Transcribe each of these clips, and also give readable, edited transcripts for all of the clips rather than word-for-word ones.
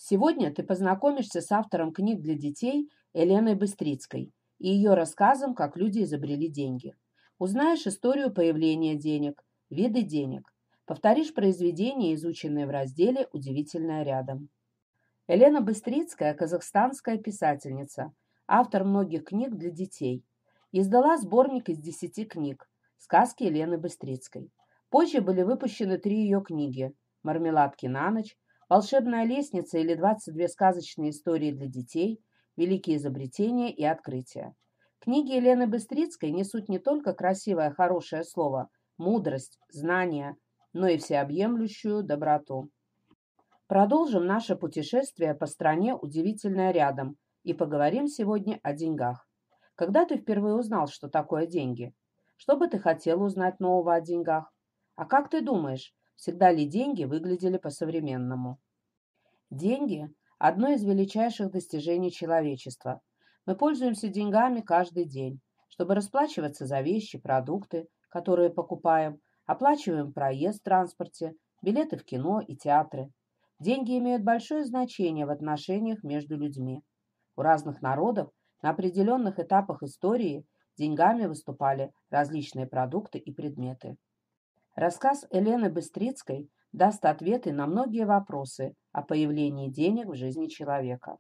Сегодня ты познакомишься с автором книг для детей Еленой Быстрицкой и ее рассказом «Как люди изобрели деньги». Узнаешь историю появления денег, виды денег. Повторишь произведения, изученные в разделе «Удивительное рядом». Елена Быстрицкая – казахстанская писательница, автор многих книг для детей. Издала сборник из 10 книг «Сказки Елены Быстрицкой». Позже были выпущены 3 ее книги «Мармеладки на ночь», «Волшебная лестница» или «22 сказочные истории для детей», «Великие изобретения и открытия». Книги Елены Быстрицкой несут не только красивое хорошее слово, мудрость, знания, но и всеобъемлющую доброту. Продолжим наше путешествие по стране удивительное рядом и поговорим сегодня о деньгах. Когда ты впервые узнал, что такое деньги? Что бы ты хотел узнать нового о деньгах? А как ты думаешь, всегда ли деньги выглядели по-современному? Деньги – одно из величайших достижений человечества. Мы пользуемся деньгами каждый день, чтобы расплачиваться за вещи, продукты, которые покупаем, оплачиваем проезд в транспорте, билеты в кино и театры. Деньги имеют большое значение в отношениях между людьми. У разных народов на определенных этапах истории деньгами выступали различные продукты и предметы. Рассказ Елены Быстрицкой даст ответы на многие вопросы о появлении денег в жизни человека.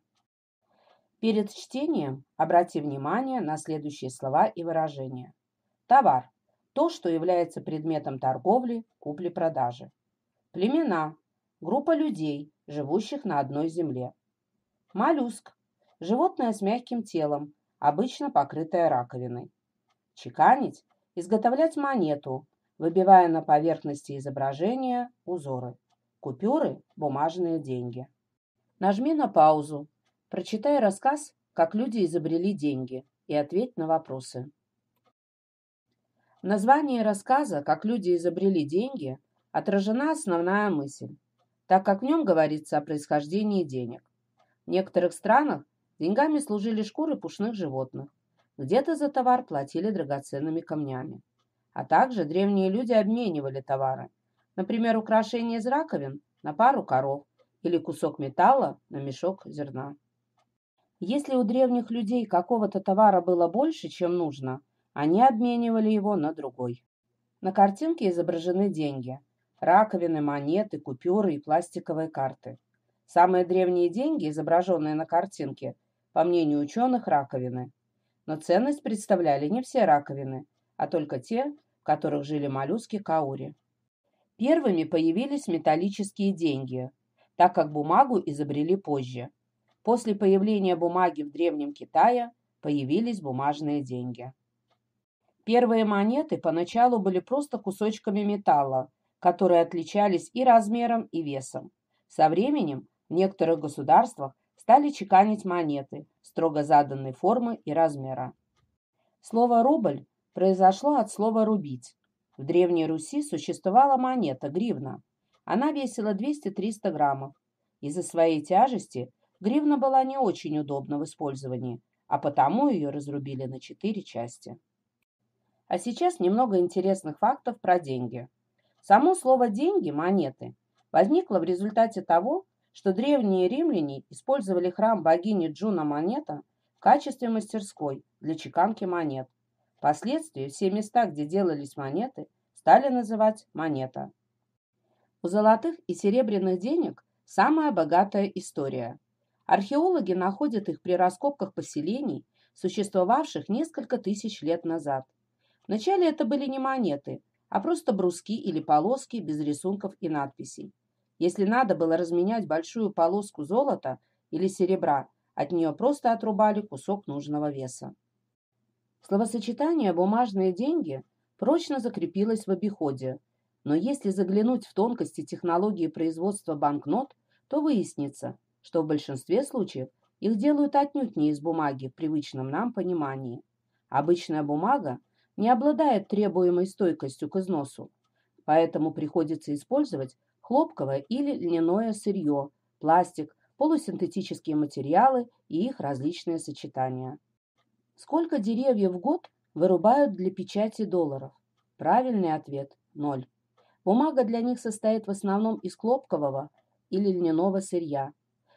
Перед чтением обрати внимание на следующие слова и выражения. Товар – то, что является предметом торговли, купли-продажи. Племена – группа людей, живущих на одной земле. Моллюск – животное с мягким телом, обычно покрытое раковиной. Чеканить – изготовлять монету, выбивая на поверхности изображения узоры. Купюры – бумажные деньги. Нажми на паузу, прочитай рассказ «Как люди изобрели деньги» и ответь на вопросы. В названии рассказа «Как люди изобрели деньги» отражена основная мысль, так как в нем говорится о происхождении денег. В некоторых странах деньгами служили шкуры пушных животных, где-то за товар платили драгоценными камнями. А также древние люди обменивали товары, например, украшения из раковин на пару коров или кусок металла на мешок зерна. Если у древних людей какого-то товара было больше, чем нужно, они обменивали его на другой. На картинке изображены деньги, раковины, монеты, купюры и пластиковые карты. Самые древние деньги, изображенные на картинке, по мнению ученых, раковины. Но ценность представляли не все раковины, а только те, в которых жили моллюски каури. Первыми появились металлические деньги, так как бумагу изобрели позже. После появления бумаги в Древнем Китае появились бумажные деньги. Первые монеты поначалу были просто кусочками металла, которые отличались и размером, и весом. Со временем в некоторых государствах стали чеканить монеты строго заданной формы и размера. Слово «рубль» произошло от слова «рубить». В Древней Руси существовала монета гривна. Она весила 200-300 граммов. Из-за своей тяжести гривна была не очень удобна в использовании, а потому ее разрубили на 4 части. А сейчас немного интересных фактов про деньги. Само слово «деньги» – монеты возникло в результате того, что древние римляне использовали храм богини Джуна Монета в качестве мастерской для чеканки монет. Впоследствии все места, где делались монеты, стали называть монета. У золотых и серебряных денег самая богатая история. Археологи находят их при раскопках поселений, существовавших несколько тысяч лет назад. Вначале это были не монеты, а просто бруски или полоски без рисунков и надписей. Если надо было разменять большую полоску золота или серебра, от нее просто отрубали кусок нужного веса. Словосочетание «бумажные деньги» прочно закрепилось в обиходе, но если заглянуть в тонкости технологии производства банкнот, то выяснится, что в большинстве случаев их делают отнюдь не из бумаги в привычном нам понимании. Обычная бумага не обладает требуемой стойкостью к износу, поэтому приходится использовать хлопковое или льняное сырье, пластик, полусинтетические материалы и их различные сочетания. Сколько деревьев в год вырубают для печати долларов? Правильный ответ – 0. Бумага для них состоит в основном из хлопкового или льняного сырья.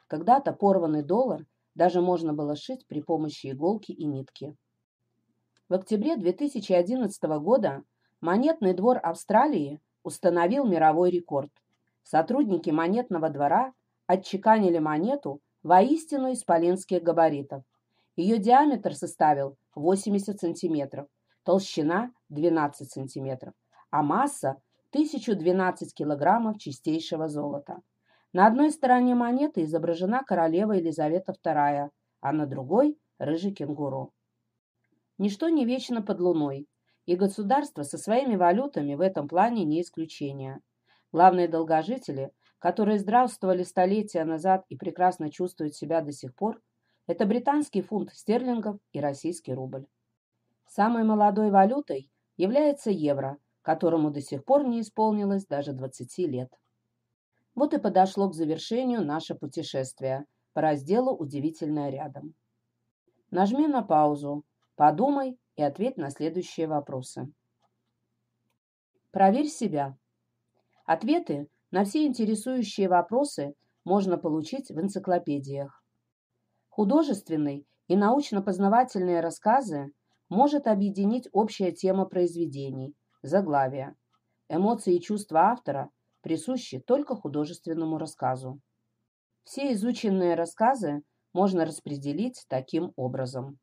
Когда-то порванный доллар даже можно было сшить при помощи иголки и нитки. В октябре 2011 года Монетный двор Австралии установил мировой рекорд. Сотрудники Монетного двора отчеканили монету воистину исполинских габаритов. Ее диаметр составил 80 сантиметров, толщина 12 сантиметров, а масса 1012 килограммов чистейшего золота. На одной стороне монеты изображена королева Елизавета II, а на другой – рыжий кенгуру. Ничто не вечно под луной, и государства со своими валютами в этом плане не исключение. Главные долгожители, которые здравствовали столетия назад и прекрасно чувствуют себя до сих пор, это британский фунт стерлингов и российский рубль. Самой молодой валютой является евро, которому до сих пор не исполнилось даже 20 лет. Вот и подошло к завершению наше путешествие по разделу «Удивительное рядом». Нажми на паузу, подумай и ответь на следующие вопросы. Проверь себя. Ответы на все интересующие вопросы можно получить в энциклопедиях. Художественные и научно-познавательные рассказы может объединить общая тема произведений, заглавия. Эмоции и чувства автора присущи только художественному рассказу. Все изученные рассказы можно распределить таким образом.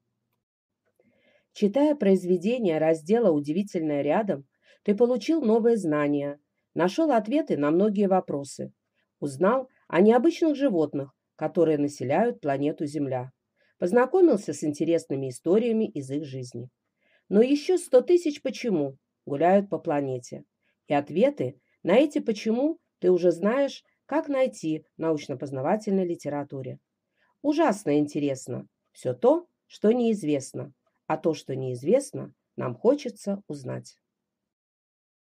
Читая произведения раздела «Удивительное рядом», ты получил новые знания, нашел ответы на многие вопросы, узнал о необычных животных, которые населяют планету Земля, познакомился с интересными историями из их жизни. Но еще 100 тысяч «почему» гуляют по планете, и ответы на эти «почему» ты уже знаешь, как найти в научно-познавательной литературе. Ужасно интересно все то, что неизвестно, а то, что неизвестно, нам хочется узнать.